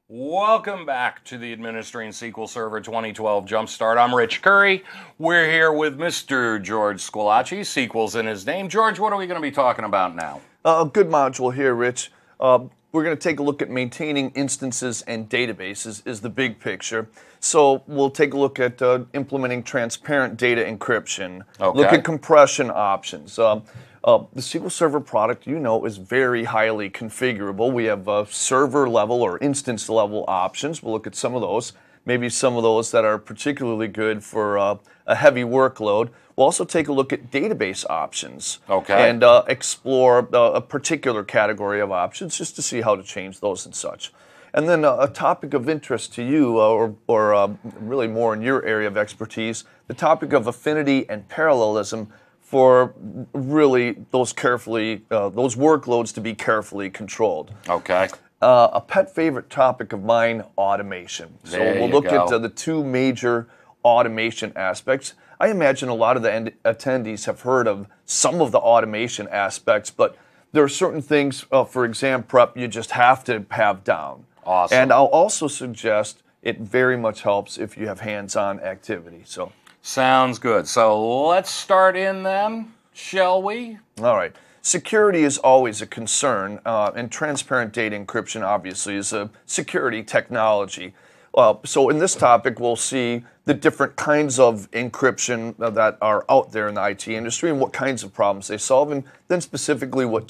Welcome back to the Administering SQL Server 2012 Jumpstart. I'm Rich Curry. We're here with Mr. George Squillace. SQL's in his name. George, what are we going to be talking about now? A good module here, Rich. We're going to take a look at maintaining instances and databases is the big picture. So we'll take a look at implementing transparent data encryption. Okay. Look at compression options. The SQL Server product, you know, is very highly configurable. We have server level or instance level options. We'll look at some of those, maybe some of those that are particularly good for a heavy workload. We'll also take a look at database options. Okay. And explore a particular category of options just to see how to change those and such. And then a topic of interest to you, or really more in your area of expertise, the topic of affinity and parallelism for really those workloads to be carefully controlled. Okay. A pet favorite topic of mine, automation. So we'll look at the two major automation aspects. I imagine a lot of the attendees have heard of some of the automation aspects, but there are certain things for exam prep you just have to have down. Awesome. And I'll also suggest it very much helps if you have hands-on activity. So. Sounds good. So let's start in then, shall we? All right. Security is always a concern, and transparent data encryption obviously is a security technology. So in this topic, we'll see the different kinds of encryption that are out there in the IT industry and what kinds of problems they solve, and then specifically what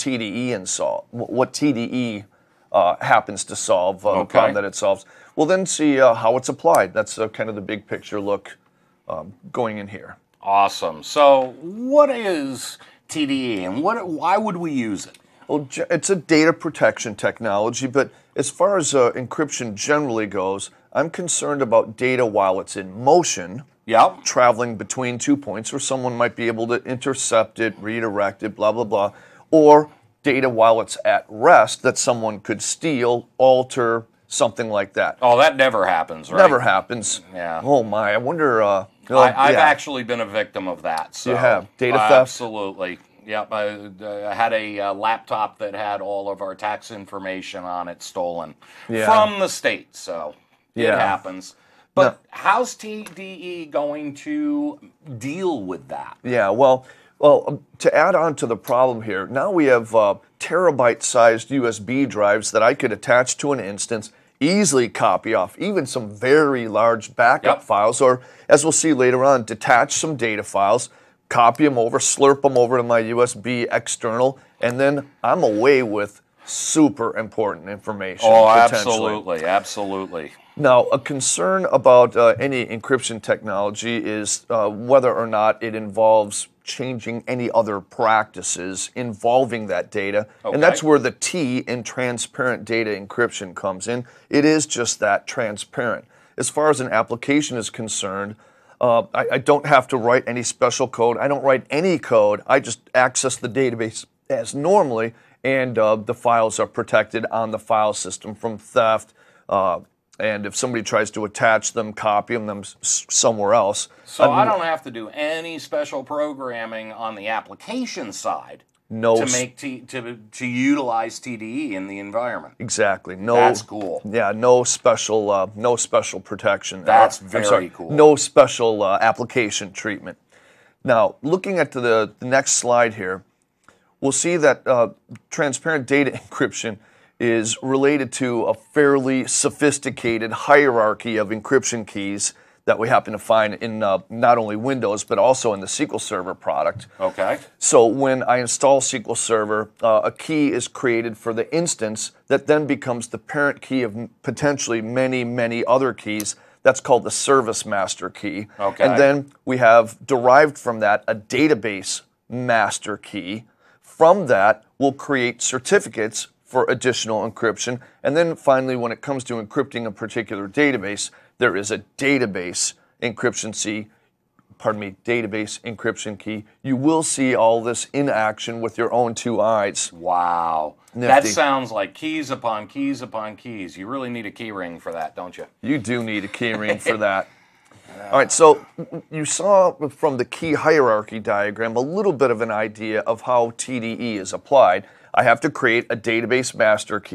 TDE happens to solve, the problem that it solves. We'll then see how it's applied. That's kind of the big picture look going in here. Awesome. So what is TDE and why would we use it? Well, it's a data protection technology, but as far as encryption generally goes, I'm concerned about data while it's in motion, traveling between 2 points where someone might be able to intercept it, redirect it, blah, blah, blah, or data while it's at rest that someone could steal, alter, something like that. Oh, that never happens, right? Never happens. Yeah. Oh, my. I wonder... I've actually been a victim of that. So, you have? Data theft? Absolutely. Yep. I had a laptop that had all of our tax information on it stolen from the state. So it happens. But how's TDE going to deal with that? Yeah, well, to add on to the problem here, now we have terabyte-sized USB drives that I could attach to an instance, easily copy off even some very large backup files, or as we'll see later on, detach some data files, copy them over, slurp them over to my USB external, and then I'm away with super important information. Oh, absolutely, absolutely. Now, a concern about any encryption technology is whether or not it involves changing any other practices involving that data. And that's where the T in transparent data encryption comes in. It is just that, transparent. As far as an application is concerned, I don't have to write any special code. I don't write any code. I just access the database as normally, and the files are protected on the file system from theft. And if somebody tries to attach them, copy them somewhere else. So I don't have to do any special programming on the application side to make to utilize TDE in the environment. Exactly. No. That's cool. Yeah. No special protection. That's very cool. No special application treatment. Now, looking at the next slide here, we'll see that transparent data encryption is related to a fairly sophisticated hierarchy of encryption keys that we happen to find in not only Windows, but also in the SQL Server product. Okay. So when I install SQL Server, a key is created for the instance that then becomes the parent key of potentially many, many other keys. That's called the service master key. Okay. And then we have derived from that a database master key. From that, we'll create certificates for additional encryption. And then finally, when it comes to encrypting a particular database, there is a database encryption key. You will see all this in action with your own two eyes. Wow. Nifty. That sounds like keys upon keys upon keys. You really need a key ring for that, don't you? You do need a key ring for that. All right, so you saw from the key hierarchy diagram a little bit of an idea of how TDE is applied. I have to create a database master key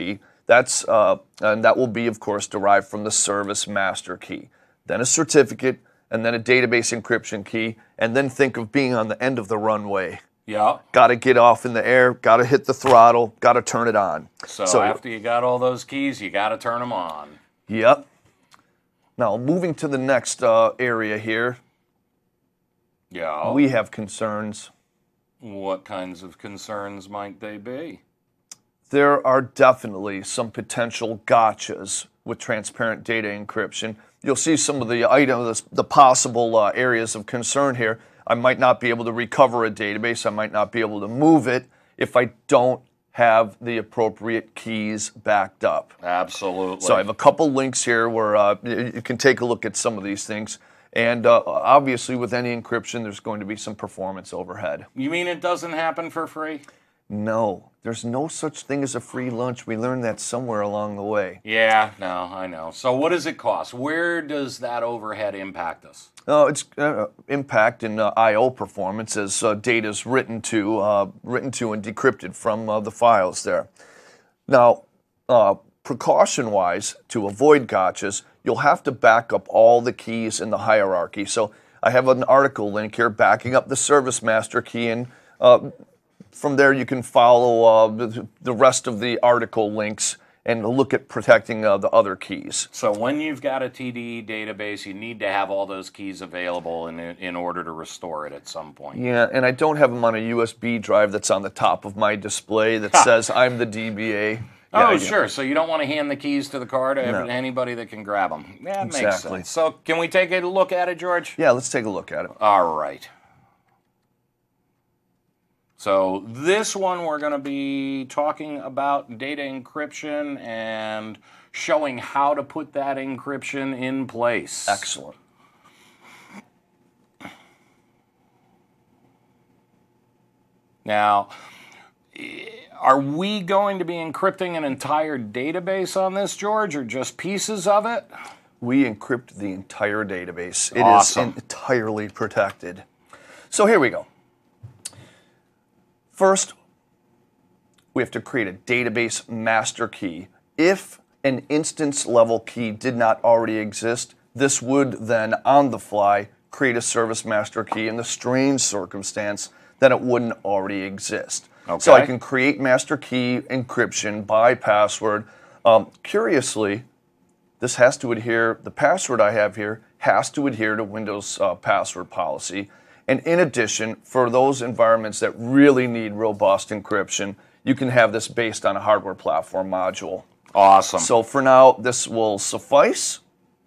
And that will be, of course, derived from the service master key. Then a certificate, and then a database encryption key, and then think of being on the end of the runway. Yeah. Got to get off in the air, got to hit the throttle, got to turn it on. So after you got all those keys, you got to turn them on. Yep. Now, moving to the next area here. Yeah. We have concerns. What kinds of concerns might they be? There are definitely some potential gotchas with transparent data encryption. You'll see some of the items, the possible areas of concern here. I might not be able to recover a database. I might not be able to move it if I don't have the appropriate keys backed up. Absolutely. So I have a couple links here where you can take a look at some of these things. And obviously, with any encryption, there's going to be some performance overhead. You mean it doesn't happen for free? No, there's no such thing as a free lunch. We learned that somewhere along the way. Yeah, no, I know. So what does it cost? Where does that overhead impact us? It's impact in I/O performance as data is written to and decrypted from the files there. Now, precaution-wise, to avoid gotchas, you'll have to back up all the keys in the hierarchy. So I have an article link here backing up the service master key, and from there you can follow the rest of the article links and look at protecting the other keys. So when you've got a TDE database, you need to have all those keys available in order to restore it at some point. Yeah, and I don't have them on a USB drive that's on the top of my display that says I'm the DBA. Oh, sure. So you don't want to hand the keys to the car to anybody that can grab them. That makes sense. So can we take a look at it, George? Yeah, let's take a look at it. All right. So this one we're going to be talking about data encryption and showing how to put that encryption in place. Excellent. Now, are we going to be encrypting an entire database on this, George, or just pieces of it? We encrypt the entire database. It Awesome. is entirely protected. So here we go. First, we have to create a database master key. If an instance level key did not already exist, this would then, on the fly, create a service master key in the strange circumstance that it wouldn't already exist. Okay. So I can create master key encryption by password. Curiously, this has to adhere, the password I have here has to adhere to Windows password policy. And in addition, for those environments that really need robust encryption, you can have this based on a hardware platform module. Awesome. So for now, this will suffice.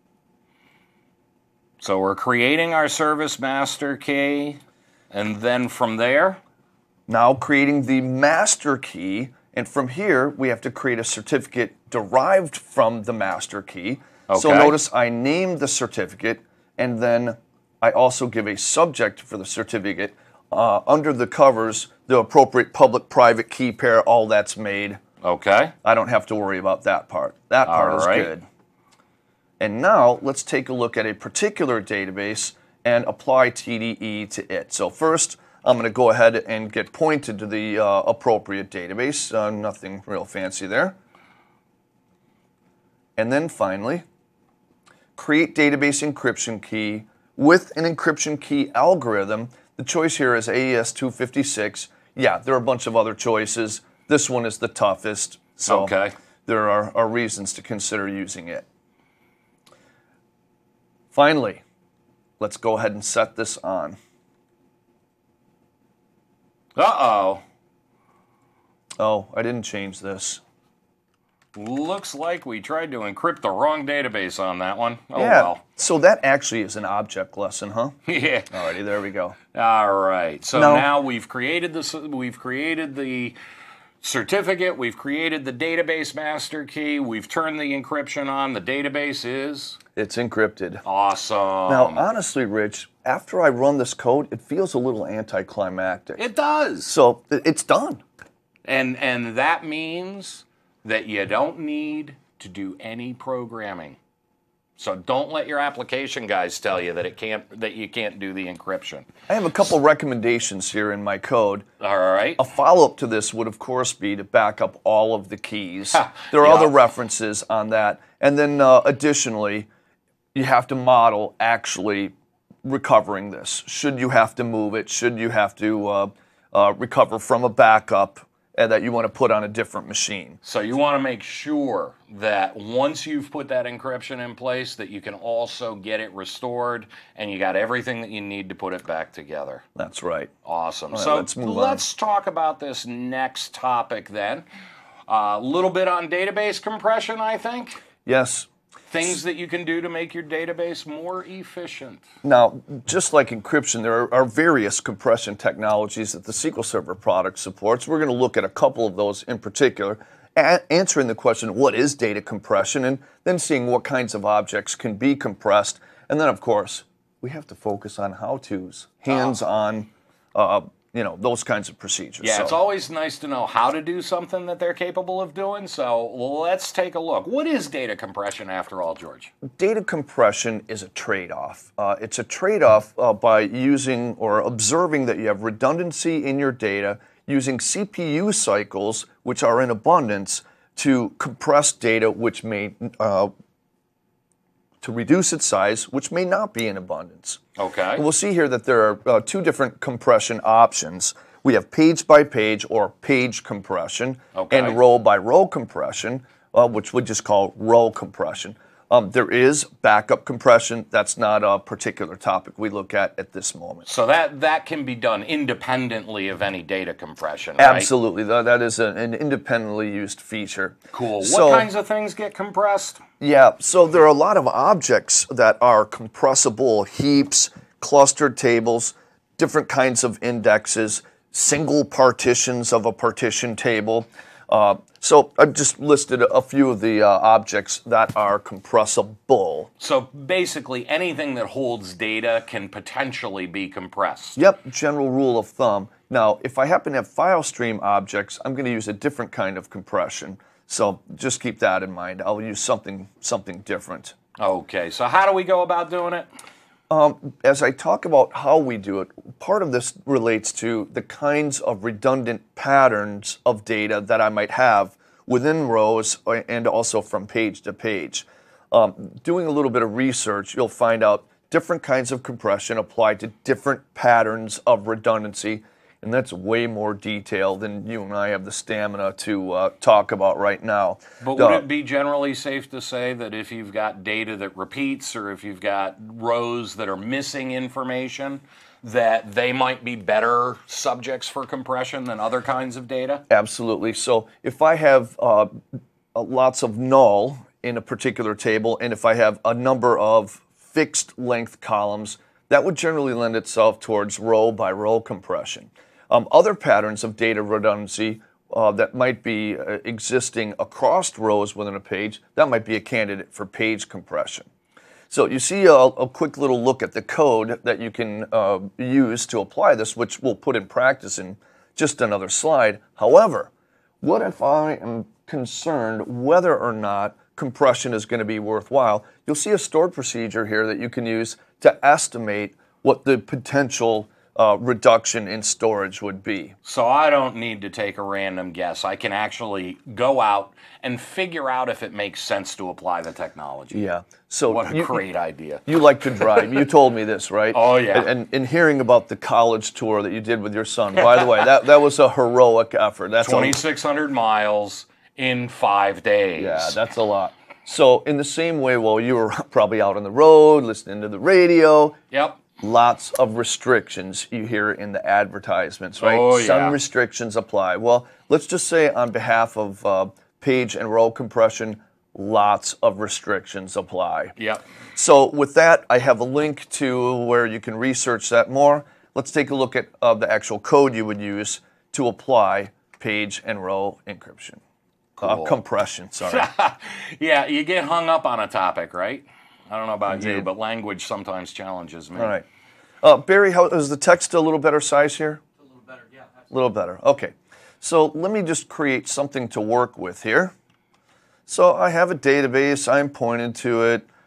So we're creating our service master key, and then from there? Now creating the master key, and from here, we have to create a certificate derived from the master key. Okay. So notice I named the certificate, and then I also give a subject for the certificate. Under the covers, the appropriate public-private key pair, all that's made. Okay. I don't have to worry about that part. That part is good. And now, let's take a look at a particular database and apply TDE to it. So first, I'm going to go ahead and get pointed to the appropriate database. Nothing real fancy there. And then finally, create database encryption key with an encryption key algorithm. The choice here is AES-256. Yeah, there are a bunch of other choices. This one is the toughest, so there are reasons to consider using it. Finally, let's go ahead and set this on. Uh-oh. Oh, I didn't change this. Looks like we tried to encrypt the wrong database on that one. Oh, yeah. well. So that actually is an object lesson, huh? Yeah. Alrighty, there we go. All right. So now we've created this. We've created the certificate. We've created the database master key. We've turned the encryption on. The database is? It's encrypted. Awesome. Now, honestly, Rich, after I run this code, it feels a little anticlimactic. It does. So it's done. And that means that you don't need to do any programming. So don't let your application guys tell you that you can't do the encryption. I have a couple recommendations here in my code. All right. A follow-up to this would, of course, be to back up all of the keys. There are other references on that. And then additionally, you have to model actually recovering this. Should you have to move it? Should you have to recover from a backup that you want to put on a different machine? So you want to make sure that once you've put that encryption in place, that you can also get it restored, and you got everything that you need to put it back together. That's right. Awesome. Right, so let's talk about this next topic then. A little bit on database compression, I think. Yes. Things that you can do to make your database more efficient. Now, just like encryption, there are various compression technologies that the SQL Server product supports. We're going to look at a couple of those in particular, answering the question, what is data compression, and then seeing what kinds of objects can be compressed. And then, of course, we have to focus on how-tos, hands-on, those kinds of procedures. Yeah, it's always nice to know how to do something that they're capable of doing, so let's take a look. What is data compression after all, George? Data compression is a trade-off. It's a trade-off by using or observing that you have redundancy in your data, using CPU cycles, which are in abundance, to compress data which may to reduce its size, which may not be in abundance. Okay. And we'll see here that there are two different compression options. We have page-by-page or page compression, and row-by-row compression, which we just call row compression. There is backup compression. That's not a particular topic we look at this moment. So that can be done independently of any data compression, right? Absolutely. That is an independently used feature. Cool. What kinds of things get compressed? Yeah, so there are a lot of objects that are compressible: heaps, clustered tables, different kinds of indexes, single partitions of a partition table. So I've just listed a few of the objects that are compressible. So basically anything that holds data can potentially be compressed. Yep, general rule of thumb. Now, if I happen to have file stream objects, I'm going to use a different kind of compression. So just keep that in mind. I'll use something different. Okay, so how do we go about doing it? As I talk about how we do it, part of this relates to the kinds of redundant patterns of data that I might have within rows and also from page to page. Doing a little bit of research, you'll find out different kinds of compression apply to different patterns of redundancy, and that's way more detail than you and I have the stamina to talk about right now. But would it be generally safe to say that if you've got data that repeats, or if you've got rows that are missing information, that they might be better subjects for compression than other kinds of data? Absolutely. So if I have lots of null in a particular table, and if I have a number of fixed length columns, that would generally lend itself towards row-by-row compression. Other patterns of data redundancy that might be existing across rows within a page, that might be a candidate for page compression. So you see a quick little look at the code that you can use to apply this, which we'll put in practice in just another slide. However, what if I am concerned whether or not compression is going to be worthwhile? You'll see a stored procedure here that you can use to estimate what the potential reduction in storage would be. So I don't need to take a random guess. I can actually go out and figure out if it makes sense to apply the technology. Yeah. So what a great idea. You like to drive. You told me this, right? Oh, yeah. And in hearing about the college tour that you did with your son, by the way, that was a heroic effort. That's 2,600 miles in 5 days. Yeah, that's a lot. So in the same way, while you were probably out on the road, listening to the radio, yep, lots of restrictions you hear in the advertisements, right? Oh, yeah. Some restrictions apply. Well, let's just say on behalf of page and row compression, lots of restrictions apply. Yep. So with that, I have a link to where you can research that more. Let's take a look at the actual code you would use to apply page and row encryption. Cool. Compression, sorry. Yeah, you get hung up on a topic, right? I don't know about you, but language sometimes challenges me. All right. Barry, how is the text a little better size here? A little better, yeah. A little better, okay. So let me just create something to work with here. So I have a database, I'm pointing to it.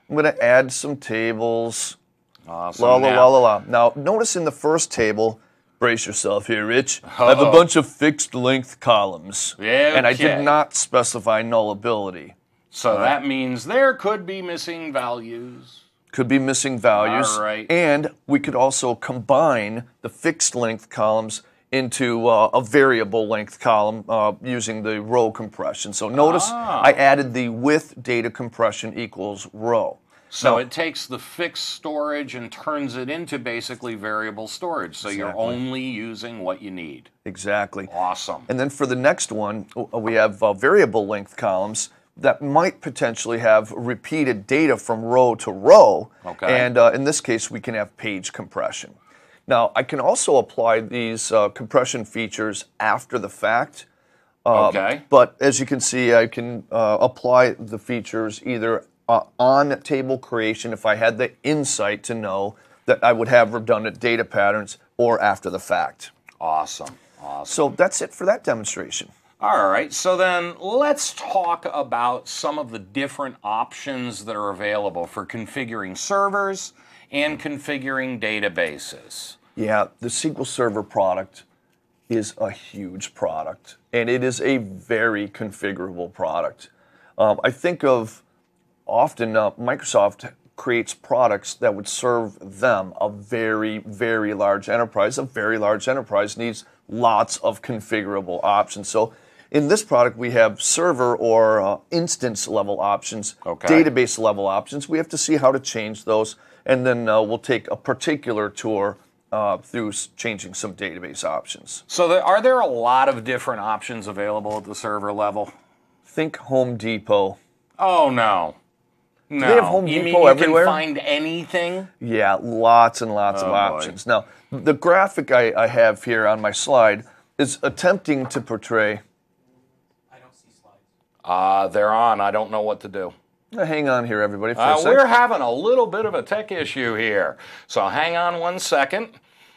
I'm going to add some tables. Awesome. La, la, la, la, la. Now, notice in the first table, brace yourself here, Rich. I have a bunch of fixed length columns. Okay. And I did not specify nullability. So that means there could be missing values. Could be missing values. All right. And we could also combine the fixed length columns into a variable length column using the row compression. So notice I added the with data compression equals row. So it takes the fixed storage and turns it into basically variable storage. So you're only using what you need. Exactly. Awesome. And then for the next one, we have variable length columns that might potentially have repeated data from row to row. Okay. And in this case, we can have page compression. Now, I can also apply these compression features after the fact. Okay. But as you can see, I can apply the features either on table creation if I had the insight to know that I would have redundant data patterns, or after the fact. Awesome. Awesome. So that's it for that demonstration. All right, so then let's talk about some of the different options that are available for configuring servers and configuring databases. Yeah, the SQL Server product is a huge product, and it is a very configurable product. I think of often Microsoft creates products that would serve them, a very, very large enterprise. A very large enterprise needs lots of configurable options. So in this product, we have server or instance level options, database level options. We have to see how to change those, and then we'll take a particular tour through changing some database options. So are there a lot of different options available at the server level? Think Home Depot. Oh, no. No. Do they have Home you Depot mean everywhere? You can find anything? Yeah, lots and lots of options. Now, the graphic I have here on my slide is attempting to portray. I don't see slides. They're on. I don't know what to do. Hang on here, everybody, for a second. We're having a little bit of a tech issue here. So hang on one second.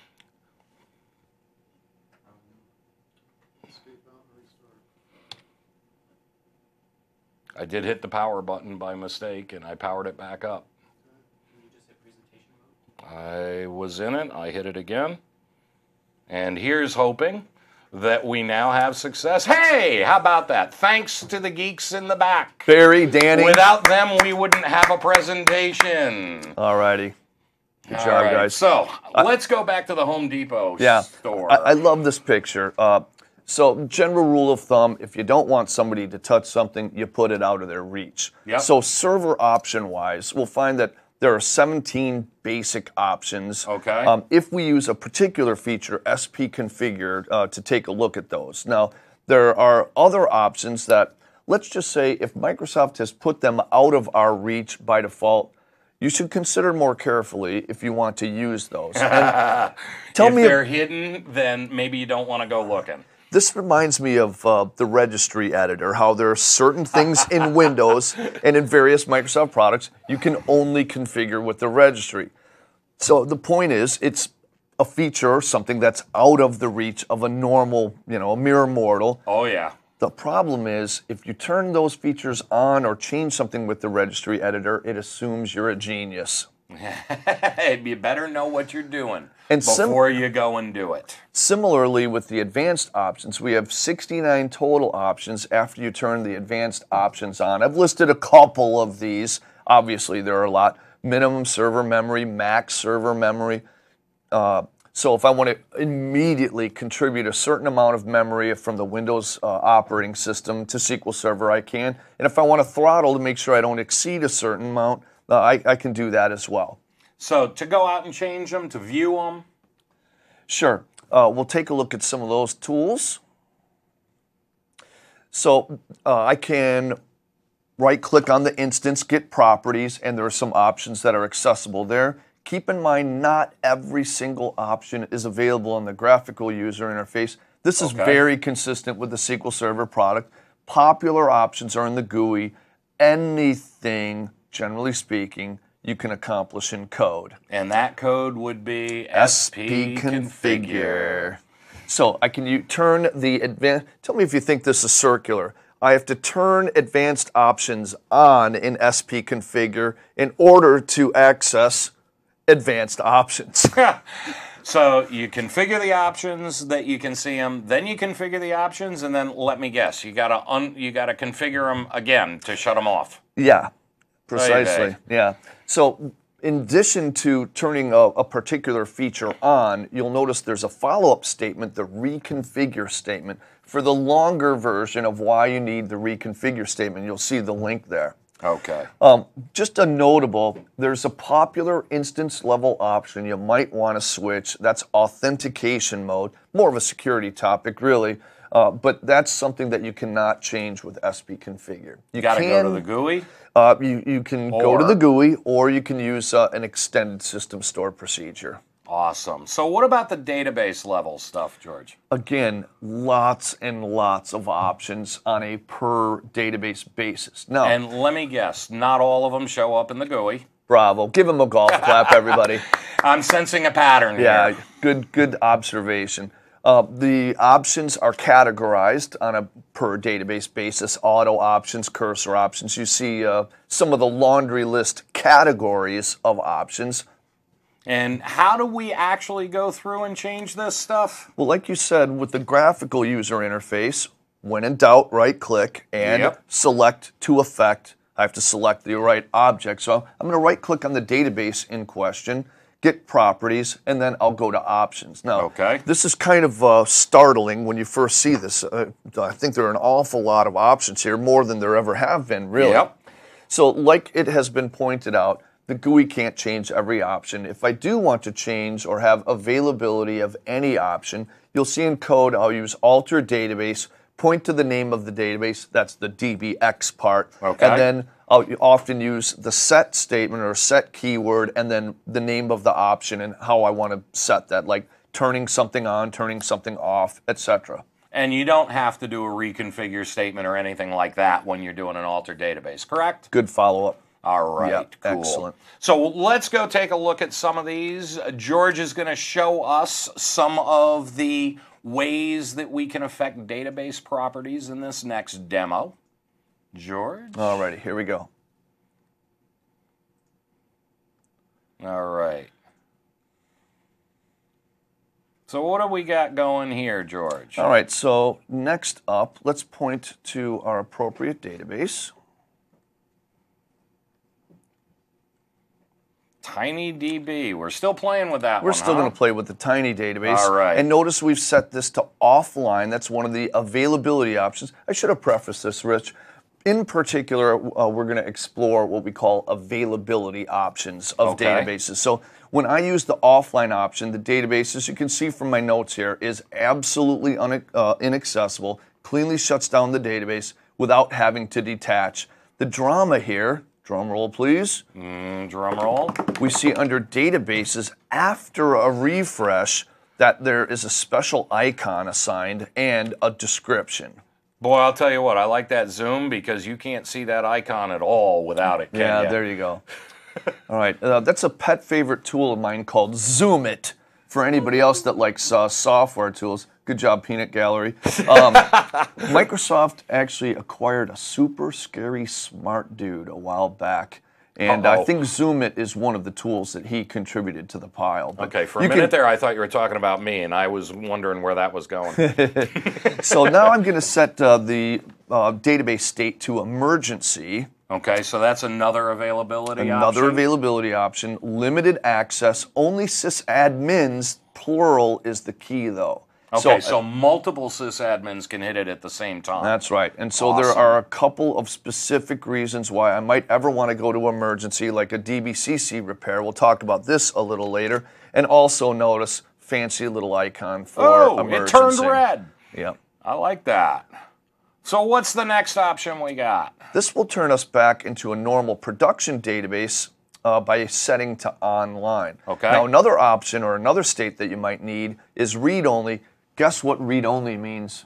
I did hit the power button by mistake, and I powered it back up. Can you just hit presentation mode? I was in it. I hit it again. And here's hoping that we now have success. Hey, how about that? Thanks to the geeks in the back. Barry, Danny. Without them, we wouldn't have a presentation. All righty. Good job, guys. So let's go back to the Home Depot store. I love this picture. So general rule of thumb, if you don't want somebody to touch something, you put it out of their reach. Yep. So server option-wise, we'll find that there are 17 basic options. Okay. If we use a particular feature, SP configured, to take a look at those. Now, there are other options that, let's just say, if Microsoft has put them out of our reach by default, you should consider more carefully if you want to use those. And if they're hidden, then maybe you don't want to go looking. This reminds me of the registry editor, how there are certain things in Windows and in various Microsoft products you can only configure with the registry. So the point is, it's a feature or something that's out of the reach of a normal, a mere mortal. Oh, yeah. The problem is, if you turn those features on or change something with the registry editor, it assumes you're a genius. You better know what you're doing and before you go and do it. Similarly, with the advanced options, we have 69 total options after you turn the advanced options on. I've listed a couple of these. Obviously, there are a lot. Minimum server memory, max server memory. So if I want to immediately contribute a certain amount of memory from the Windows operating system to SQL Server, I can. And if I want to throttle to make sure I don't exceed a certain amount, I can do that as well. So to go out and change them, to view them? Sure. We'll take a look at some of those tools. So I can right-click on the instance, get properties, and there are some options that are accessible there. Keep in mind, not every single option is available in the graphical user interface. This is very consistent with the SQL Server product. Popular options are in the GUI. Anything, generally speaking, you can accomplish in code. And that code would be SP configure. So I can turn the advanced. Tell me if you think this is circular. I have to turn advanced options on in SP Configure in order to access advanced options. So you configure the options that you can see them, then you configure the options, and then let me guess, you gotta configure them again to shut them off. Yeah, precisely. Yeah. So in addition to turning a particular feature on, you'll notice there's a follow-up statement, the reconfigure statement, for the longer version of why you need the reconfigure statement. You'll see the link there. Okay. Just a notable, there's a popular instance level option you might want to switch. That's authentication mode. More of a security topic, really. But that's something that you cannot change with SP Configure. You got to go to the GUI? You can go to the GUI, or you can use an extended system store procedure. Awesome. So what about the database level stuff, George? Again, lots and lots of options on a per database basis. Now, and let me guess, not all of them show up in the GUI. Bravo. Give them a golf clap, everybody. I'm sensing a pattern here. Yeah, good observation. The options are categorized on a per database basis, auto options, cursor options. You see some of the laundry list categories of options. And how do we actually go through and change this stuff? Well, like you said, with the graphical user interface, when in doubt, right-click and select to effect. I have to select the right object. So I'm going to right-click on the database in question, get properties, and then I'll go to options. Now, this is kind of startling when you first see this. I think there are an awful lot of options here, more than there ever have been, really. Yep. So like it has been pointed out, the GUI can't change every option. If I do want to change or have availability of any option, you'll see in code I'll use alter database, point to the name of the database, that's the DBX part, and then I'll often use the set statement or set keyword and then the name of the option and how I want to set that, like turning something on, turning something off, etc. And you don't have to do a reconfigure statement or anything like that when you're doing an alter database, correct? Good follow-up. All right, yep, cool. Excellent. So let's go take a look at some of these. George is going to show us some of the ways that we can affect database properties in this next demo. George? All righty, here we go. All right. So what do we got going here, George? All right, so next up, let's point to our appropriate database. TinyDB. We're still playing with that one, We're still going to play with the Tiny database. All right. And notice we've set this to offline. That's one of the availability options. I should have prefaced this, Rich. In particular, we're going to explore what we call availability options of databases. So when I use the offline option, the database, as you can see from my notes here, is absolutely inaccessible, cleanly shuts down the database without having to detach. The drama here, drum roll please. Drum roll. We see under databases, after a refresh, that there is a special icon assigned and a description. Boy, I'll tell you what, I like that zoom because you can't see that icon at all without it, can Yeah, there you go. All right, that's a pet favorite tool of mine called Zoom It. For anybody else that likes software tools, good job, Peanut Gallery. Microsoft actually acquired a super scary smart dude a while back. And I think Zoom It is one of the tools that he contributed to the pile. But okay, for a minute there, I thought you were talking about me, and I was wondering where that was going. So now I'm going to set the database state to emergency. Okay, so that's another availability option? Another availability option. Limited access. Only sysadmins, plural, is the key, though. Okay, so multiple sysadmins can hit it at the same time. That's right. And so there are a couple of specific reasons why I might ever want to go to emergency, like a DBCC repair. We'll talk about this a little later. And also notice fancy little icon for emergency. It turned red. Yep. I like that. So what's the next option we got? This will turn us back into a normal production database by setting to online. Okay. Now another option or another state that you might need is read-only. Guess what read-only means?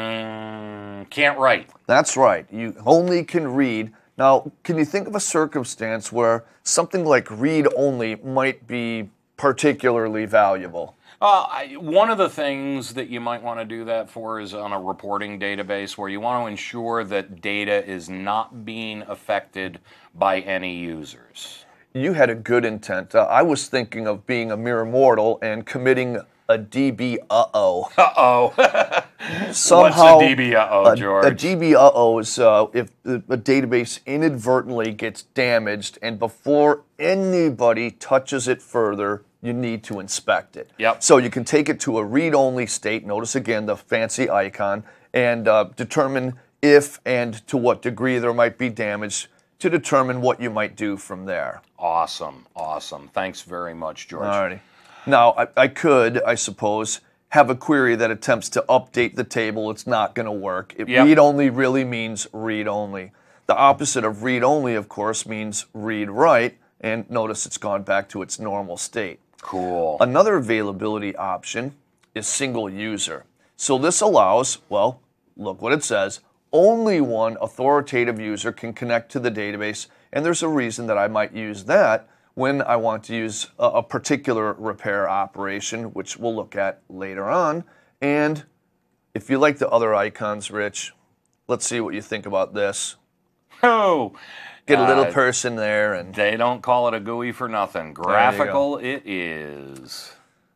Can't write. That's right. You only can read. Now, can you think of a circumstance where something like read-only might be particularly valuable? One of the things that you might want to do that for is on a reporting database where you want to ensure that data is not being affected by any users. You had a good intent. I was thinking of being a mere mortal and committing a DB uh-oh. Uh-oh. Somehow, what's a DB uh-oh, George? A DB uh-oh is if a database inadvertently gets damaged and before anybody touches it further, you need to inspect it. Yep. So you can take it to a read-only state, notice again the fancy icon, and determine if and to what degree there might be damage to determine what you might do from there. Awesome, awesome. Thanks very much, George. Alrighty. Now, I could, I suppose, have a query that attempts to update the table. It's not going to work. Read-only really means read-only. The opposite of read-only, of course, means read-write, and notice it's gone back to its normal state. Cool. Another availability option is single user. So this allows, well, look what it says, only one authoritative user can connect to the database, and there's a reason that I might use that when I want to use a particular repair operation, which we'll look at later on. And if you like the other icons, Rich, let's see what you think about this. Oh, get a little person there, and they don't call it a GUI for nothing. Graphical it is.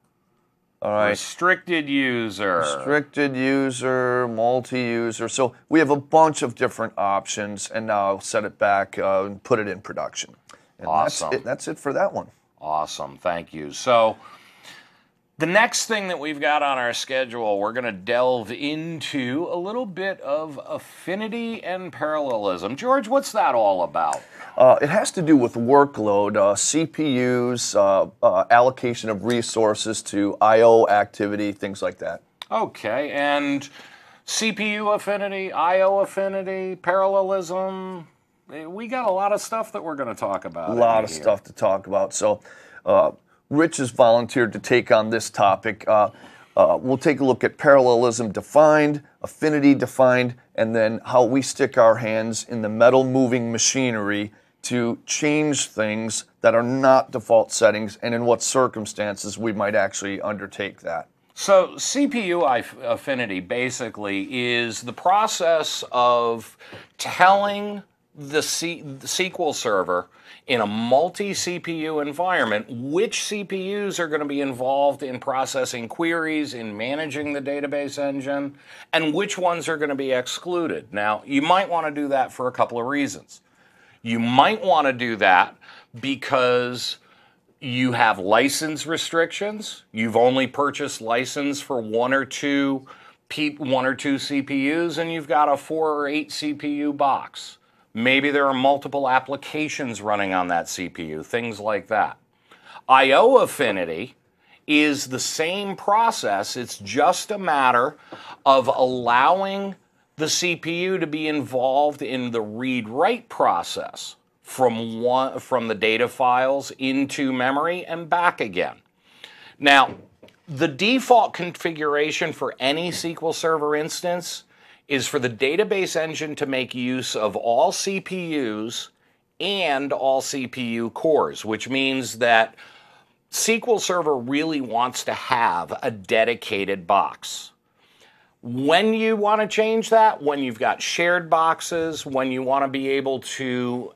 All right. Restricted user. Restricted user, multi-user. So we have a bunch of different options, and now I'll set it back and put it in production. And awesome. That's it for that one. Awesome. Thank you. So the next thing that we've got on our schedule, we're going to delve into a little bit of affinity and parallelism. George, what's that all about? It has to do with workload, CPUs, allocation of resources to I/O activity, things like that. Okay, and CPU affinity, I/O affinity, parallelism. We got a lot of stuff that we're going to talk about. A lot of stuff to talk about. So Rich has volunteered to take on this topic. We'll take a look at parallelism defined, affinity defined, and then how we stick our hands in the metal moving machinery to change things that are not default settings and in what circumstances we might actually undertake that. So CPU affinity basically is the process of telling the SQL server in a multi-CPU environment which CPUs are going to be involved in processing queries, in managing the database engine, and which ones are going to be excluded. Now, you might want to do that for a couple of reasons. You might want to do that because you have license restrictions. You've only purchased license for one or two CPUs, and you've got a 4 or 8 CPU box. Maybe there are multiple applications running on that CPU, things like that. I/O affinity is the same process. It's just a matter of allowing the CPU to be involved in the read-write process from the data files into memory and back again. Now, the default configuration for any SQL Server instance is for the database engine to make use of all CPUs and all CPU cores, which means that SQL Server really wants to have a dedicated box. When you want to change that, when you've got shared boxes, when you want to be able to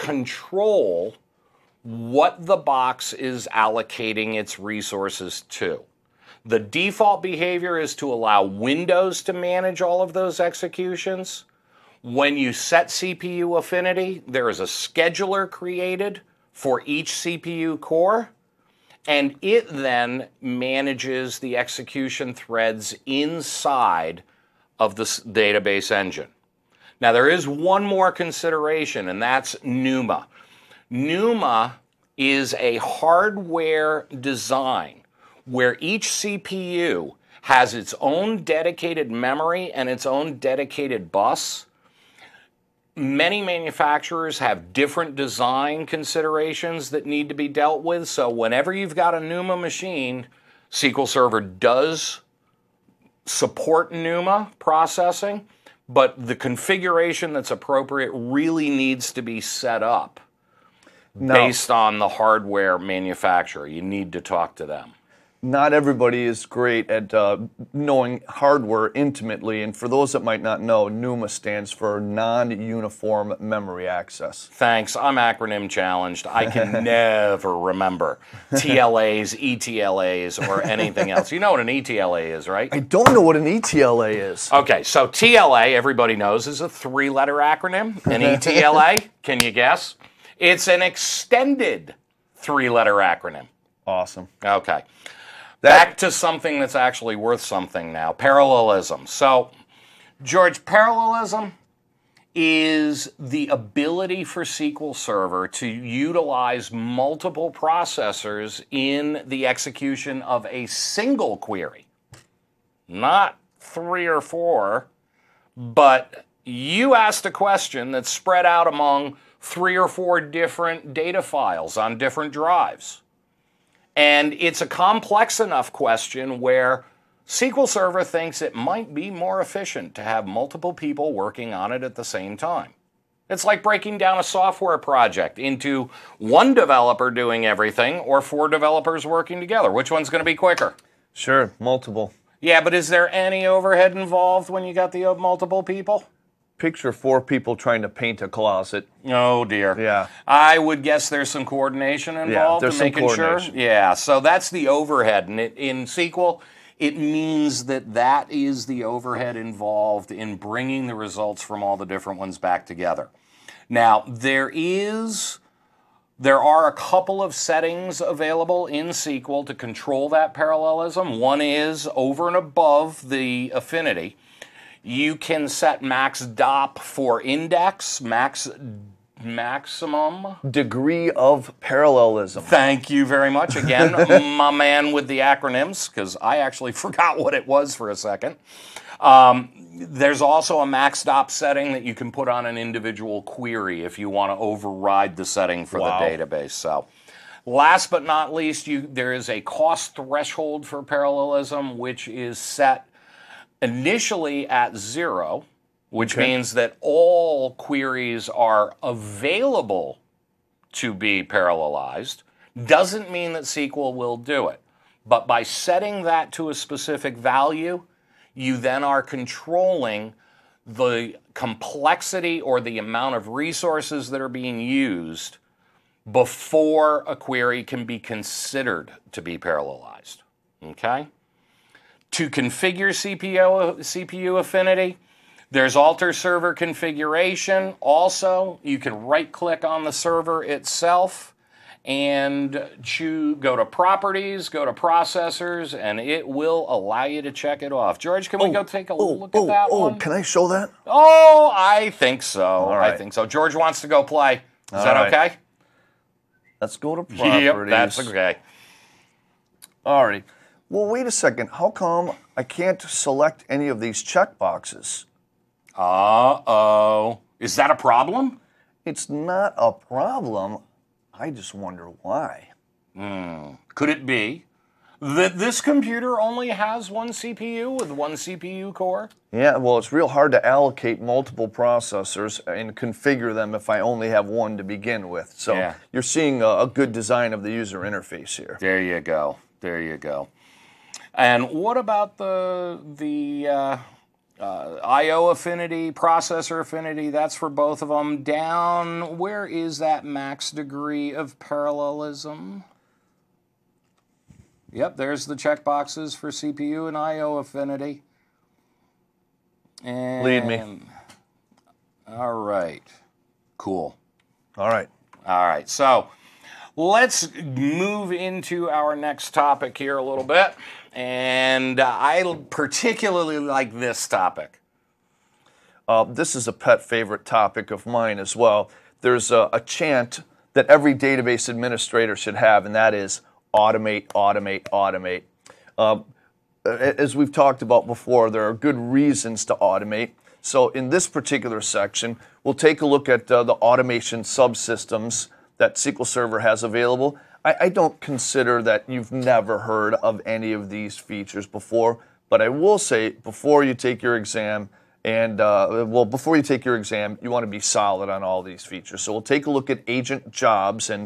control what the box is allocating its resources to. The default behavior is to allow Windows to manage all of those executions. When you set CPU affinity, there is a scheduler created for each CPU core, and it then manages the execution threads inside of the database engine. Now, there is one more consideration, and that's NUMA. NUMA is a hardware design where each CPU has its own dedicated memory and its own dedicated bus. Many manufacturers have different design considerations that need to be dealt with, so whenever you've got a NUMA machine, SQL Server does support NUMA processing, but the configuration that's appropriate really needs to be set up based on the hardware manufacturer. You need to talk to them. not everybody is great at knowing hardware intimately, and for those that might not know, NUMA stands for Non-Uniform Memory Access. Thanks. I'm acronym challenged. I can never remember TLAs, ETLAs, or anything else. You know what an ETLA is, right? I don't know what an ETLA is. Okay, so TLA, everybody knows, is a 3-letter acronym. An ETLA, can you guess? It's an extended 3-letter acronym. Awesome. Okay. Back to something that's actually worth something now, parallelism. So, George, parallelism is the ability for SQL Server to utilize multiple processors in the execution of a single query. Not 3 or 4, but you asked a question that's spread out among 3 or 4 different data files on different drives. And it's a complex enough question where SQL Server thinks it might be more efficient to have multiple people working on it at the same time. It's like breaking down a software project into one developer doing everything or 4 developers working together. Which one's going to be quicker? Sure, multiple. Yeah, but is there any overhead involved when you got the multiple people? Picture 4 people trying to paint a closet. Oh dear. Yeah. I would guess there's some coordination involved there's in some making coordination. sure. Yeah, so that's the overhead. And in SQL, it means that is the overhead involved in bringing the results from all the different ones back together. Now, there are a couple of settings available in SQL to control that parallelism. One is over and above the affinity. You can set max DOP for index, maximum degree of parallelism. Thank you very much. Again, my man with the acronyms, because I actually forgot what it was for a second. There's also a max DOP setting that you can put on an individual query if you want to override the setting for the database. So, last but not least, there is a cost threshold for parallelism, which is set initially at 0, which means that all queries are available to be parallelized. Doesn't mean that SQL will do it. But by setting that to a specific value, you then are controlling the complexity or the amount of resources that are being used before a query can be considered to be parallelized. Okay? To configure CPU affinity, there's alter server configuration. Also, you can right-click on the server itself and go to properties, go to processors, and it will allow you to check it off. George, can we go take a look at that one? Can I show that? Oh, I think so. All right. I think so. George wants to go play. Is that okay? Let's go to properties. Yep, that's okay. All right. Well, wait a second. How come I can't select any of these checkboxes? Uh-oh. Is that a problem? It's not a problem. I just wonder why. Could it be that this computer only has one CPU with one CPU core? Yeah, well, it's real hard to allocate multiple processors and configure them if I only have one to begin with. So you're seeing a good design of the user interface here. There you go. There you go. And what about the I/O affinity, processor affinity? That's for both of them. Down, where is that max degree of parallelism? Yep, there's the checkboxes for CPU and I/O affinity. And, lead me. All right. Cool. All right. All right. So let's move into our next topic here a little bit. And I particularly like this topic. This is a pet favorite topic of mine as well. There's a chant that every database administrator should have, and that is automate, automate, automate. As we've talked about before, there are good reasons to automate. So in this particular section, we'll take a look at the automation subsystems that SQL Server has available. I don't consider that you've never heard of any of these features before, but I will say before you take your exam, you want to be solid on all these features. So we'll take a look at agent jobs, and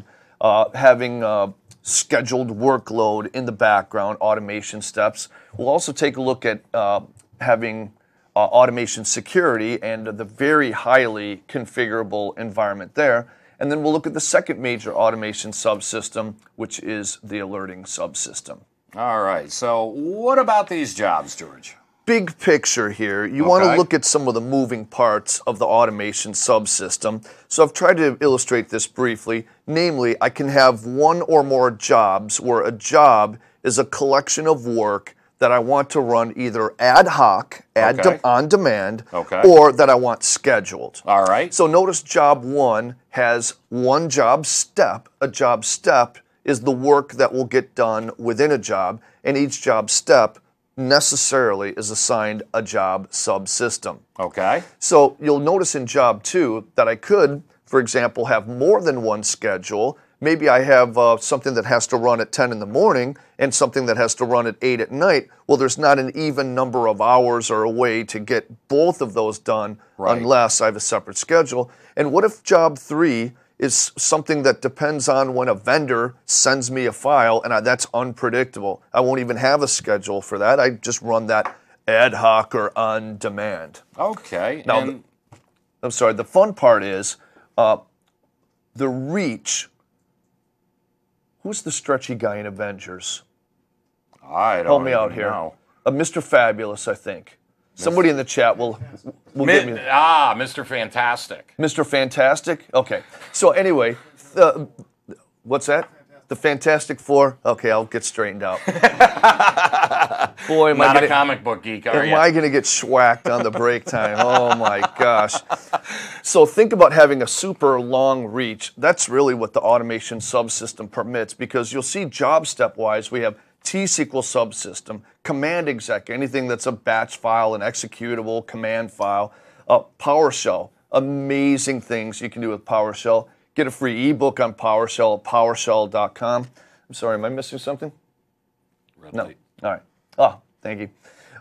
having scheduled workload in the background, automation steps. We'll also take a look at having automation security and the very highly configurable environment there. And then we'll look at the second major automation subsystem, which is the alerting subsystem. All right, so what about these jobs, George? Big picture here, you want to look at some of the moving parts of the automation subsystem. So I've tried to illustrate this briefly. Namely, I can have one or more jobs where a job is a collection of work that I want to run either ad hoc, on demand, or that I want scheduled. All right. So notice job one has one job step. A job step is the work that will get done within a job, and each job step necessarily is assigned a job subsystem. Okay. So you'll notice in job two that I could, for example, have more than one schedule. Maybe I have something that has to run at 10 in the morning and something that has to run at 8 at night. Well, there's not an even number of hours or a way to get both of those done unless I have a separate schedule. And what if job three is something that depends on when a vendor sends me a file, and that's unpredictable? I won't even have a schedule for that. I just run that ad hoc or on demand. Okay. Now, I'm sorry, the fun part is the reach. Who's the stretchy guy in Avengers? I don't Help me out even here. know. Mr. Fabulous, I think. Somebody in the chat will give me... Mr. Fantastic. Mr. Fantastic? Okay. So anyway, what's that? The Fantastic Four? Okay, I'll get straightened out. Boy, Not a comic book geek, are you? Am I going to get schwacked on the break time? Oh my gosh. So think about having a super long reach. That's really what the automation subsystem permits, because you'll see job step-wise, we have T-SQL subsystem, command exec, anything that's a batch file, an executable command file, PowerShell, amazing things you can do with PowerShell. Get a free ebook on PowerShell at PowerShell.com. I'm sorry, am I missing something? Red No. light. All right. Oh, thank you.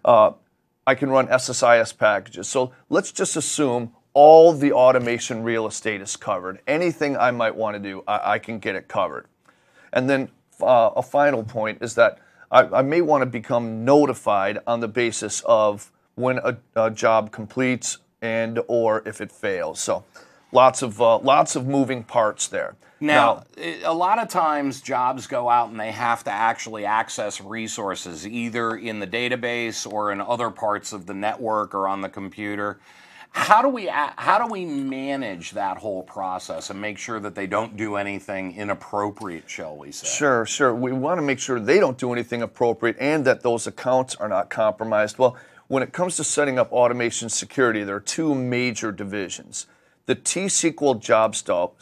I can run SSIS packages. So let's just assume all the automation real estate is covered. Anything I might want to do, I can get it covered. And then a final point is that I may want to become notified on the basis of when a job completes and or if it fails. So lots of moving parts there. Now, a lot of times jobs go out and they have to actually access resources either in the database or in other parts of the network or on the computer. How do we manage that whole process and make sure that they don't do anything inappropriate, shall we say? Sure. We want to make sure they don't do anything appropriate and that those accounts are not compromised. Well, when it comes to setting up automation security, there are two major divisions. The T-SQL job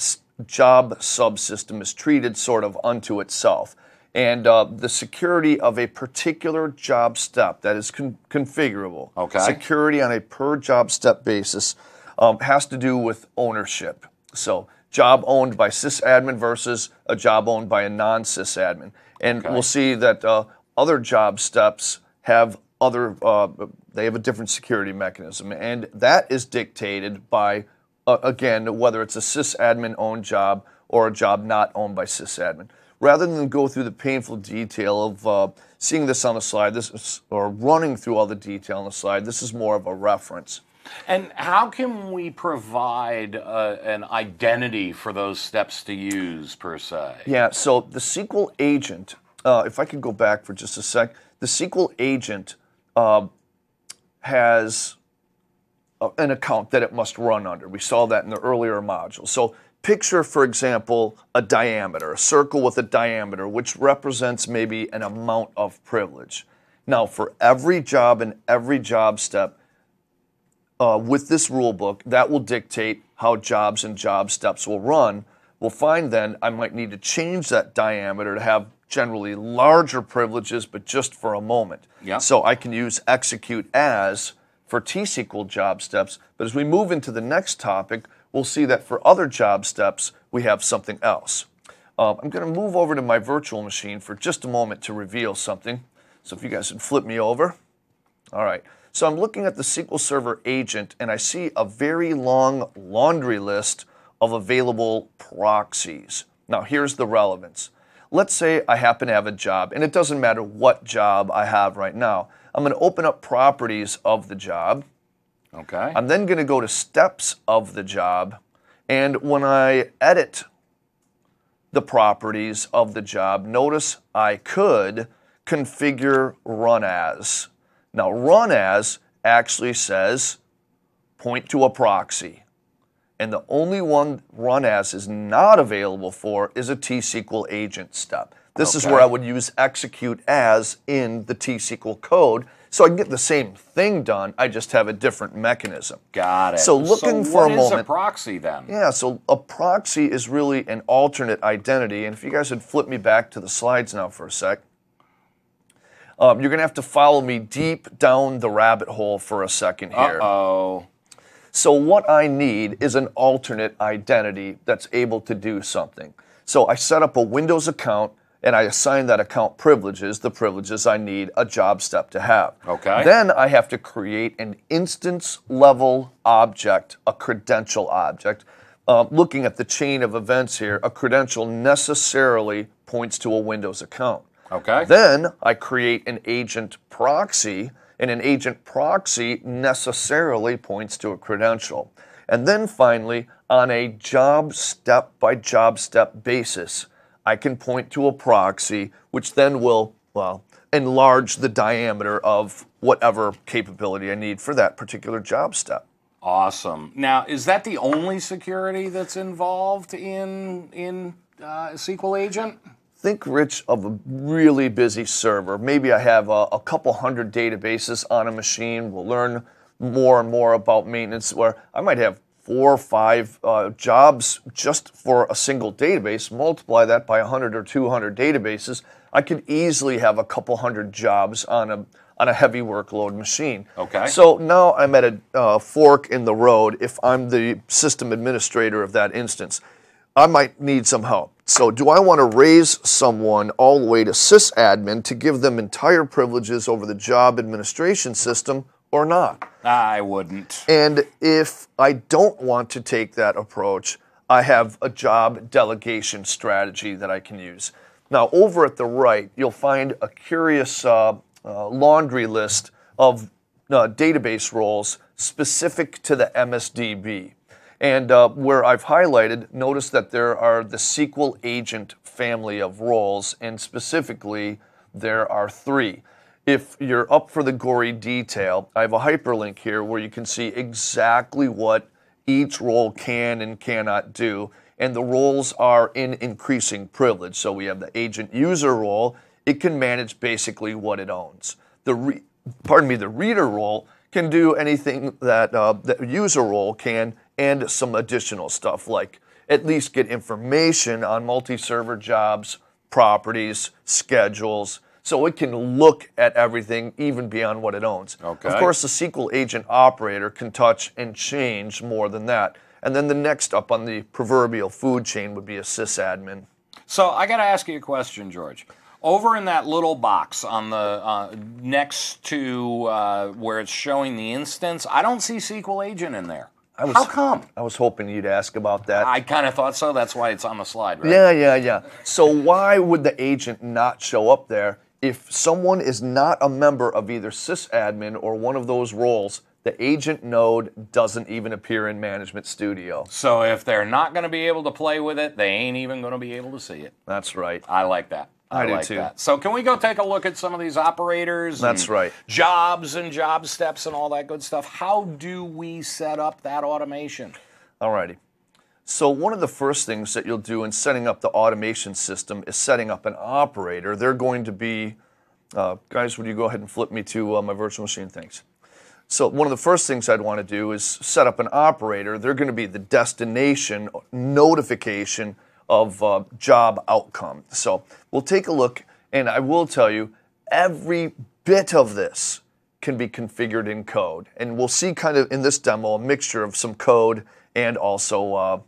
subsystem is treated sort of unto itself. And the security of a particular job step that is configurable, security on a per job step basis, has to do with ownership. So job owned by sysadmin versus a job owned by a non-sysadmin. And we'll see that other job steps have they have a different security mechanism. And that is dictated by, again, whether it's a sysadmin-owned job or a job not owned by sysadmin. Rather than go through the painful detail of seeing this on the slide, or running through all the detail on the slide, this is more of a reference. And how can we provide an identity for those steps to use, per se? Yeah, so the SQL agent, if I could go back for just a sec, the SQL agent has an account that it must run under. We saw that in the earlier module. So picture, for example, a diameter, a circle with a diameter, which represents maybe an amount of privilege. Now, for every job and every job step, with this rule book, that will dictate how jobs and job steps will run. We'll find then I might need to change that diameter to have generally larger privileges, but just for a moment. So I can use execute as for T-SQL job steps, but as we move into the next topic, we'll see that for other job steps, we have something else. I'm going to move over to my virtual machine for just a moment to reveal something. So if you guys would flip me over. All right. So I'm looking at the SQL Server agent, and I see a very long laundry list of available proxies. Now here's the relevance. Let's say I happen to have a job, and it doesn't matter what job I have right now. I'm going to open up properties of the job. Okay. I'm then going to go to steps of the job, and when I edit the properties of the job, notice I could configure run as. Now run as actually says point to a proxy. And the only one run as is not available for is a T-SQL agent step. This is where I would use execute as in the T-SQL code, so I can get the same thing done, I just have a different mechanism. Got it. So looking for a moment. What is a proxy then? Yeah, so a proxy is really an alternate identity, and if you guys would flip me back to the slides now for a sec, you're going to have to follow me deep down the rabbit hole for a second here. Uh-oh. So what I need is an alternate identity that's able to do something. So I set up a Windows account and I assign that account privileges, the privileges I need a job step to have. Okay. Then I have to create an instance level object, a credential object. Looking at the chain of events here, a credential necessarily points to a Windows account. Okay. Then I create an agent proxy, and an agent proxy necessarily points to a credential. And then finally, on a job step by job step basis, I can point to a proxy, which then will, well, enlarge the diameter of whatever capability I need for that particular job step. Awesome. Now, is that the only security that's involved in SQL Agent? Think, Rich, of a really busy server. Maybe I have a couple hundred databases on a machine. We'll learn more and more about maintenance, where I might have 4 or 5 jobs just for a single database. Multiply that by 100 or 200 databases. I could easily have a couple hundred jobs on a heavy workload machine. Okay. So now I'm at a fork in the road. If I'm the system administrator of that instance, I might need some help. So do I want to raise someone all the way to sysadmin to give them entire privileges over the job administration system or not? I wouldn't. And if I don't want to take that approach, I have a job delegation strategy that I can use. Now, over at the right, you'll find a curious laundry list of database roles specific to the MSDB. And where I've highlighted, notice that there are the SQL agent family of roles, and specifically, there are 3. If you're up for the gory detail, I have a hyperlink here where you can see exactly what each role can and cannot do, and the roles are in increasing privilege. So we have the agent user role. It can manage basically what it owns. The reader role can do anything that the user role can, and some additional stuff, like at least get information on multi-server jobs, properties, schedules, so it can look at everything even beyond what it owns. Okay. Of course, the SQL agent operator can touch and change more than that. And then the next up on the proverbial food chain would be a sysadmin. So I got to ask you a question, George. Over in that little box on the next to where it's showing the instance, I don't see SQL agent in there. How come? I was hoping you'd ask about that. I kind of thought so. That's why it's on the slide, right? Yeah. So why would the agent not show up there if someone is not a member of either sysadmin or one of those roles? The agent node doesn't even appear in Management Studio. So if they're not going to be able to play with it, they ain't even going to be able to see it. That's right. I like that. I do like too. That. So can we go take a look at some of these operators? That's right. Jobs and job steps and all that good stuff. How do we set up that automation? All righty. So one of the first things that you'll do in setting up the automation system is setting up an operator. They're going to be, guys, would you go ahead and flip me to my virtual machine? Thanks. So one of the first things I'd want to do is set up an operator. They're going to be the destination notification of job outcome. So we'll take a look, and I will tell you, every bit of this can be configured in code. And we'll see kind of in this demo a mixture of some code and also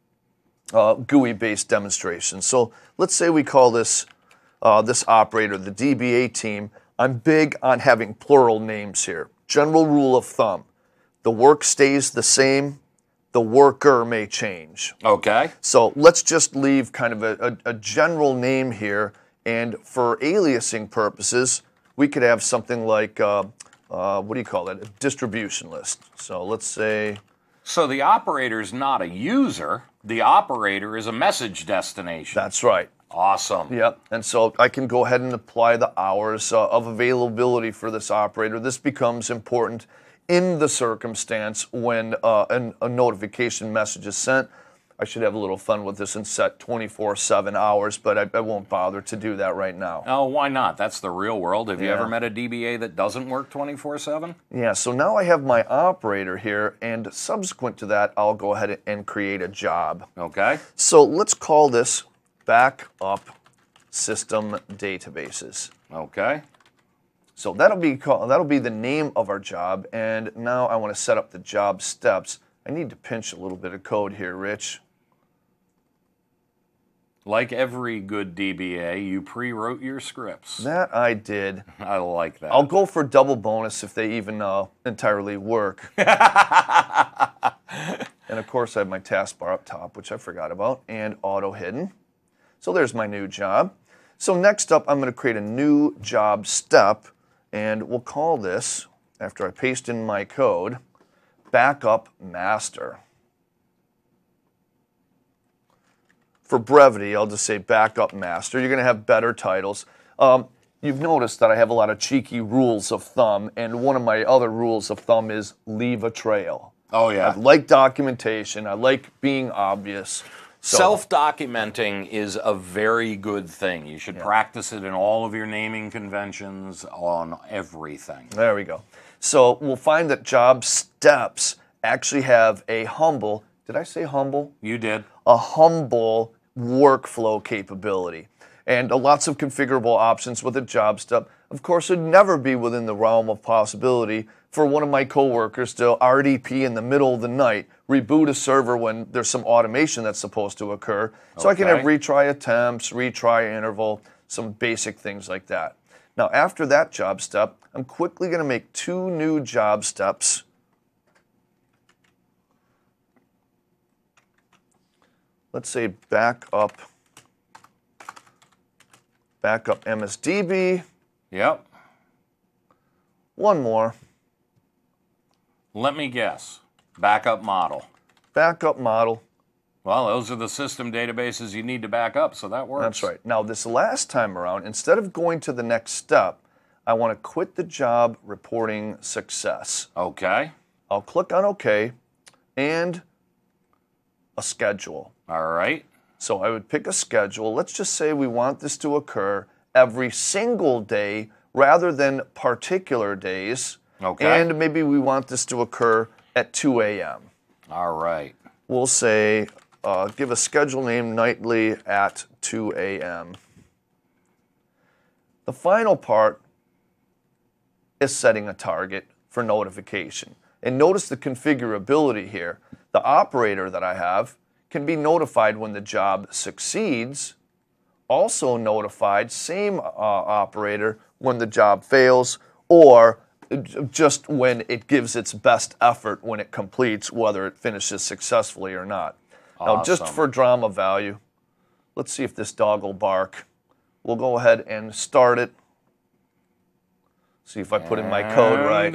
GUI-based demonstrations. So let's say we call this this operator the DBA team. I'm big on having plural names here. General rule of thumb, the work stays the same, the worker may change. Okay. So let's just leave kind of a general name here, and for aliasing purposes, we could have something like, what do you call that, a distribution list. So let's say... So the operator is not a user, the operator is a message destination. That's right. Awesome. Yep, and so I can go ahead and apply the hours of availability for this operator. This becomes important in the circumstance when a notification message is sent. I should have a little fun with this and set 24/7 hours, but I won't bother to do that right now. Oh, why not? That's the real world. Have you ever met a DBA that doesn't work 24/7? Yeah, so now I have my operator here, and subsequent to that, I'll go ahead and create a job. Okay. So let's call this Backup System Databases. Okay. So that'll be the name of our job, and now I want to set up the job steps. I need to pinch a little bit of code here, Rich. Like every good DBA, you pre-wrote your scripts. That I did. I like that. I'll go for double bonus if they even entirely work. And of course I have my taskbar up top, which I forgot about, and auto hidden. So there's my new job. So next up, I'm going to create a new job step, and we'll call this, after I paste in my code, Backup Master. For brevity, I'll just say Backup Master. You're going to have better titles. You've noticed that I have a lot of cheeky rules of thumb, and one of my other rules of thumb is leave a trail. Oh, yeah. I like documentation. I like being obvious. So, self-documenting is a very good thing. You should practice it in all of your naming conventions on everything. There we go. So we'll find that job steps actually have a humble, did I say humble? You did. A humble workflow capability. And lots of configurable options with a job step. Of course, it'd never be within the realm of possibility for one of my coworkers to RDP in the middle of the night, reboot a server when there's some automation that's supposed to occur. So I can have retry attempts, retry interval, some basic things like that. Now, after that job step, I'm quickly going to make two new job steps. Let's say backup MSDB. Yep. One more. Let me guess. Backup model. Backup model. Well, those are the system databases you need to back up, so that works. That's right. Now, this last time around, instead of going to the next step, I want to quit the job reporting success. Okay. I'll click on OK and a schedule. All right. So I would pick a schedule. Let's just say we want this to occur every single day rather than particular days. Okay. And maybe we want this to occur at 2 a.m. All right. We'll say, give a schedule name nightly at 2 a.m. The final part is setting a target for notification. And notice the configurability here. The operator that I have can be notified when the job succeeds, also notified, same operator, when the job fails, or just when it gives its best effort when it completes, whether it finishes successfully or not. Awesome. Now, just for drama value, let's see if this dog will bark. We'll go ahead and start it. See if I put in my code right.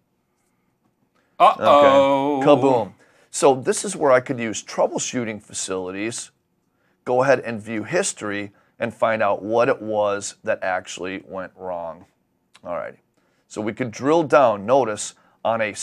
Uh-oh. Okay. Kaboom. So this is where I could use troubleshooting facilities, go ahead and view history, and find out what it was that actually went wrong. All righty. So we could drill down, notice, on a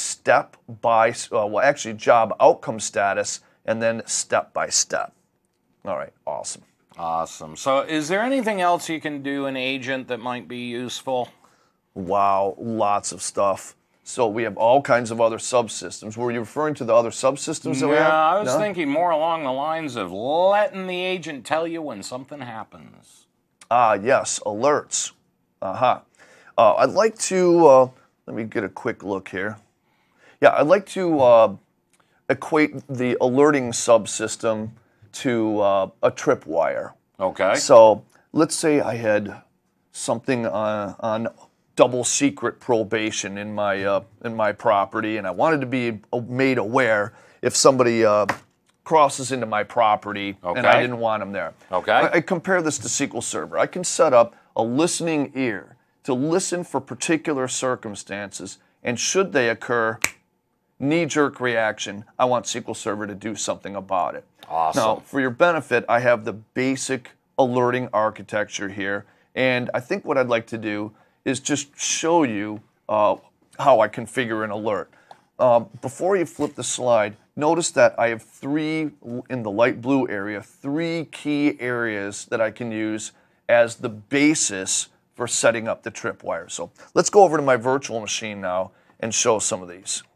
job outcome status, and then step by step. All right, awesome. Awesome. So is there anything else you can do in Agent that might be useful? Wow, lots of stuff. So we have all kinds of other subsystems. Were you referring to the other subsystems that we have? I was thinking more along the lines of letting the agent tell you when something happens. Ah, yes, alerts. I'd like to, let me get a quick look here. Yeah, I'd like to equate the alerting subsystem to a tripwire. Okay. So let's say I had something on double secret probation in my property, and I wanted to be made aware if somebody crosses into my property and I didn't want them there. Okay. I compare this to SQL Server. I can set up a listening ear to listen for particular circumstances, and should they occur, knee-jerk reaction, I want SQL Server to do something about it. Awesome. Now, for your benefit, I have the basic alerting architecture here, and I think what I'd like to do is just show you how I configure an alert. Before you flip the slide, notice that I have three, in the light blue area, 3 key areas that I can use as the basis for setting up the tripwire. So let's go over to my virtual machine now and show some of these.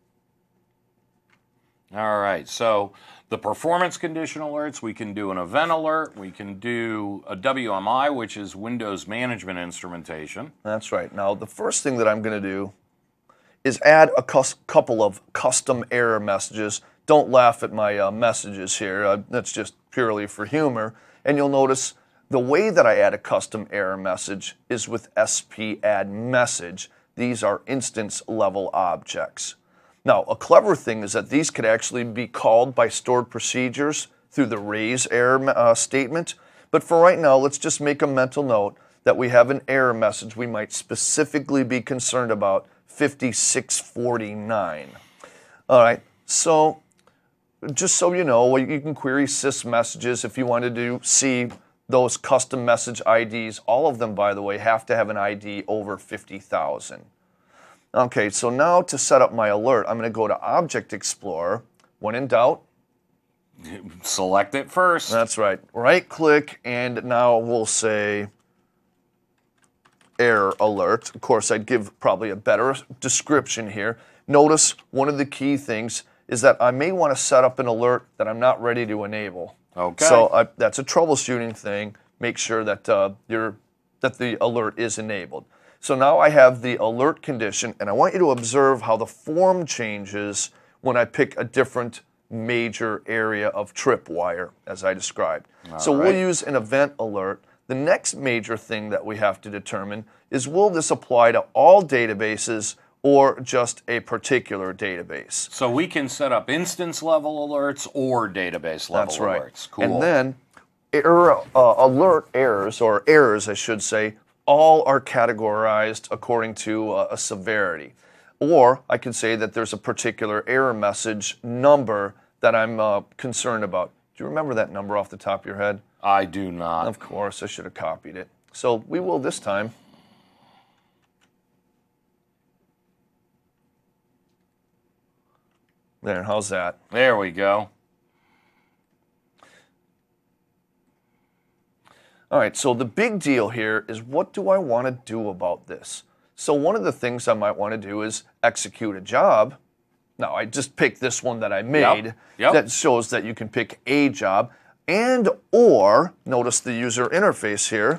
All right, so the performance condition alerts, we can do an event alert, we can do a WMI, which is Windows Management Instrumentation. That's right. Now, the first thing that I'm going to do is add a couple of custom error messages. Don't laugh at my messages here. That's just purely for humor. And you'll notice the way that I add a custom error message is with SP_add_message. These are instance level objects. Now, a clever thing is that these could actually be called by stored procedures through the raise error statement. But for right now, let's just make a mental note that we have an error message we might specifically be concerned about, 5649. All right, so just so you know, you can query sys messages if you wanted to see those custom message IDs. All of them, by the way, have to have an ID over 50,000. Okay, so now to set up my alert, I'm going to go to Object Explorer. When in doubt, select it first. That's right. Right-click, and now we'll say error alert. Of course, I'd give probably a better description here. Notice one of the key things is that I may want to set up an alert that I'm not ready to enable. Okay. So that's a troubleshooting thing. Make sure that that the alert is enabled. So now I have the alert condition, and I want you to observe how the form changes when I pick a different major area of tripwire, as I described. So we'll use an event alert. The next major thing that we have to determine is, will this apply to all databases or just a particular database? So we can set up instance level alerts or database level That's right. alerts. Cool. And then alert errors, or errors I should say, all are categorized according to a severity. Or I can say that there's a particular error message number that I'm concerned about. Do you remember that number off the top of your head? I do not. Of course, I should have copied it. So we will this time. There, how's that? There we go. All right, so the big deal here is, what do I want to do about this? So one of the things I might want to do is execute a job. Now, I just picked this one that I made. Yep. That shows that you can pick a job, and or, notice the user interface here.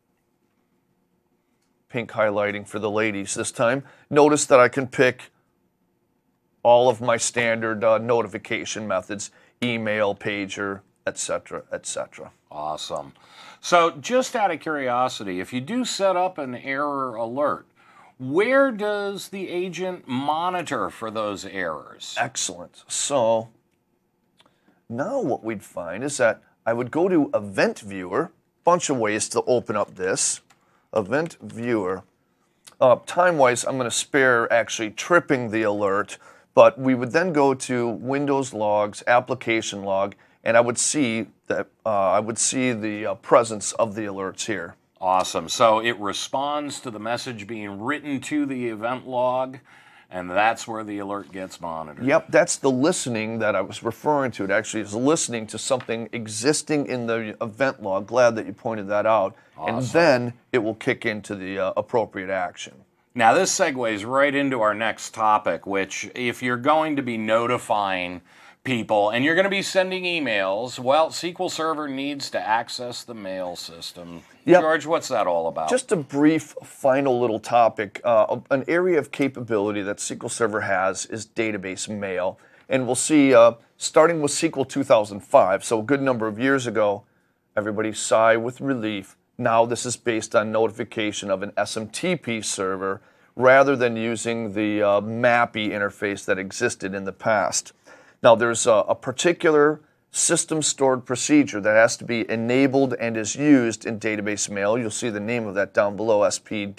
Pink highlighting for the ladies this time. Notice that I can pick all of my standard notification methods, email, pager, etc., etc. Awesome. So just out of curiosity, if you do set up an error alert, where does the agent monitor for those errors? Excellent. So now what we'd find is that I would go to Event Viewer, bunch of ways to open up this. Event Viewer. Time-wise, I'm going to spare actually tripping the alert, but we would then go to Windows Logs, Application Log, and I would see that the presence of the alerts here. Awesome. So it responds to the message being written to the event log, and that's where the alert gets monitored. Yep, that's the listening that I was referring to. It actually is listening to something existing in the event log. Glad that you pointed that out. Awesome. And then it will kick into the appropriate action. Now this segues right into our next topic, which if you're going to be notifying people and you're going to be sending emails, well, SQL Server needs to access the mail system. Yep. George, what's that all about? Just a brief final little topic. An area of capability that SQL Server has is database mail. And we'll see, starting with SQL 2005, so a good number of years ago, everybody sigh with relief. Now this is based on notification of an SMTP server rather than using the MAPI interface that existed in the past. Now, there's a particular system stored procedure that has to be enabled and is used in database mail. You'll see the name of that down below, SP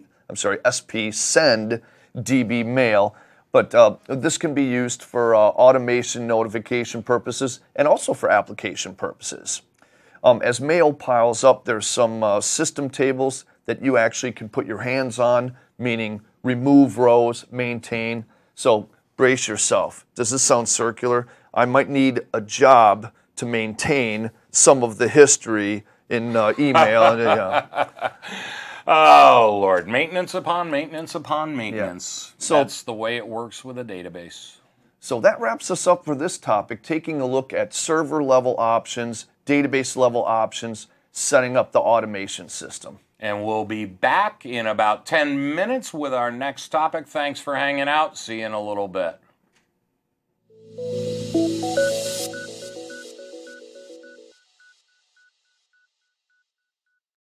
send DB mail. But this can be used for automation notification purposes and also for application purposes. As mail piles up, there's some system tables that you actually can put your hands on, meaning remove rows, maintain. So brace yourself. Does this sound circular? I might need a job to maintain some of the history in email. Oh, Lord. Maintenance upon maintenance upon maintenance. Yeah. So that's the way it works with a database. So that wraps us up for this topic, taking a look at server-level options, database-level options, setting up the automation system. And we'll be back in about 10 minutes with our next topic. Thanks for hanging out. See you in a little bit.